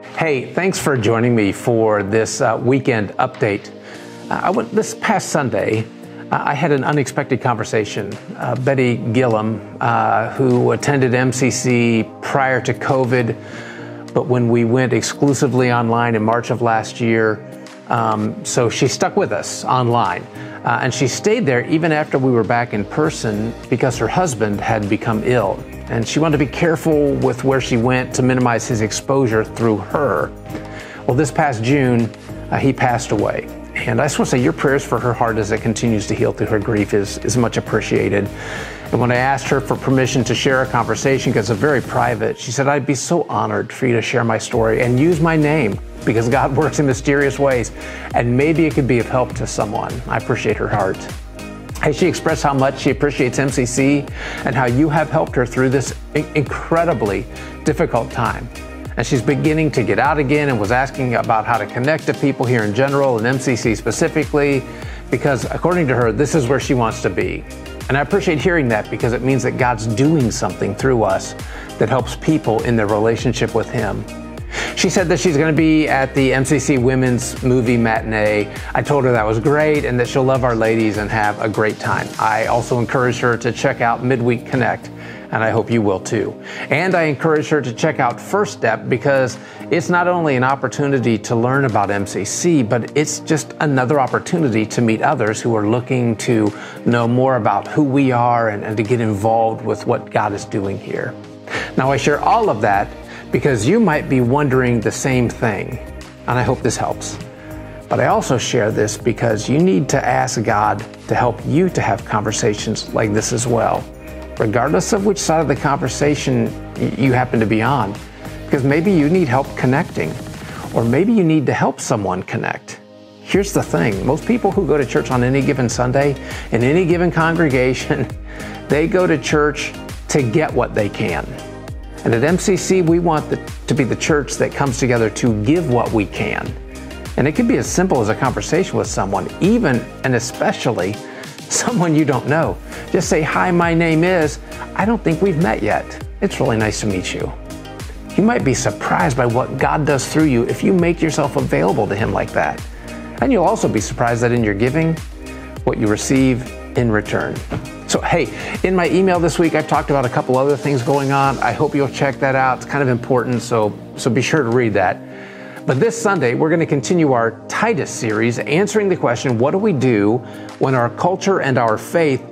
Hey, thanks for joining me for this weekend update. This past Sunday, I had an unexpected conversation. Betty Gillum, who attended MCC prior to COVID, but when we went exclusively online in March of last year, so she stuck with us online. And she stayed there even after we were back in person because her husband had become ill. And she wanted to be careful with where she went to minimize his exposure through her. Well, this past June, he passed away. And I just want to say your prayers for her heart as it continues to heal through her grief is much appreciated. And when I asked her for permission to share a conversation, because it's very private, she said, I'd be so honored for you to share my story and use my name because God works in mysterious ways. And maybe it could be of help to someone. I appreciate her heart. Hey, she expressed how much she appreciates MCC and how you have helped her through this incredibly difficult time. And she's beginning to get out again and was asking about how to connect to people here in general and MCC specifically, because according to her, this is where she wants to be. And I appreciate hearing that because it means that God's doing something through us that helps people in their relationship with Him. She said that she's going to be at the MCC Women's Movie Matinee. I told her that was great and that she'll love our ladies and have a great time. I also encouraged her to check out Midweek Connect, and I hope you will too. And I encouraged her to check out First Step because it's not only an opportunity to learn about MCC, but it's just another opportunity to meet others who are looking to know more about who we are and to get involved with what God is doing here. Now, I share all of that because you might be wondering the same thing, and I hope this helps. But I also share this because you need to ask God to help you to have conversations like this as well, regardless of which side of the conversation you happen to be on, because maybe you need help connecting, or maybe you need to help someone connect. Here's the thing, most people who go to church on any given Sunday, in any given congregation, they go to church to get what they can. And at MCC, we want to be the church that comes together to give what we can. And it can be as simple as a conversation with someone, even and especially someone you don't know. Just say, hi, my name is, I don't think we've met yet. It's really nice to meet you. You might be surprised by what God does through you if you make yourself available to Him like that. And you'll also be surprised that in your giving, what you receive in return. So, hey, in my email this week, I've talked about a couple other things going on. I hope you'll check that out. It's kind of important, so be sure to read that. But this Sunday, we're going to continue our Titus series, answering the question, what do we do when our culture and our faith,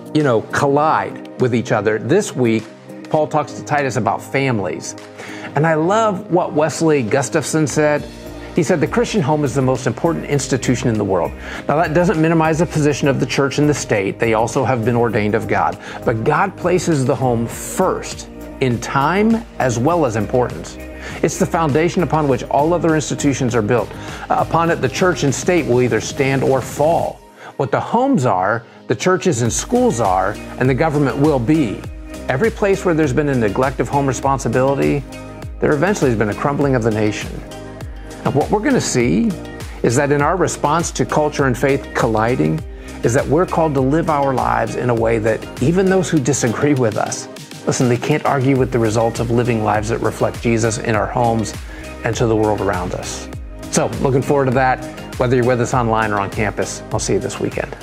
collide with each other? This week, Paul talks to Titus about families. And I love what Wesley Gustafson said. He said, the Christian home is the most important institution in the world. Now, that doesn't minimize the position of the church and the state. They also have been ordained of God. But God places the home first in time as well as importance. It's the foundation upon which all other institutions are built. Upon it, the church and state will either stand or fall. What the homes are, the churches and schools are, and the government will be. Every place where there's been a neglect of home responsibility, there eventually has been a crumbling of the nation. And what we're going to see is that in our response to culture and faith colliding, is that we're called to live our lives in a way that even those who disagree with us, listen, they can't argue with the results of living lives that reflect Jesus in our homes and to the world around us. So, looking forward to that, whether you're with us online or on campus. I'll see you this weekend.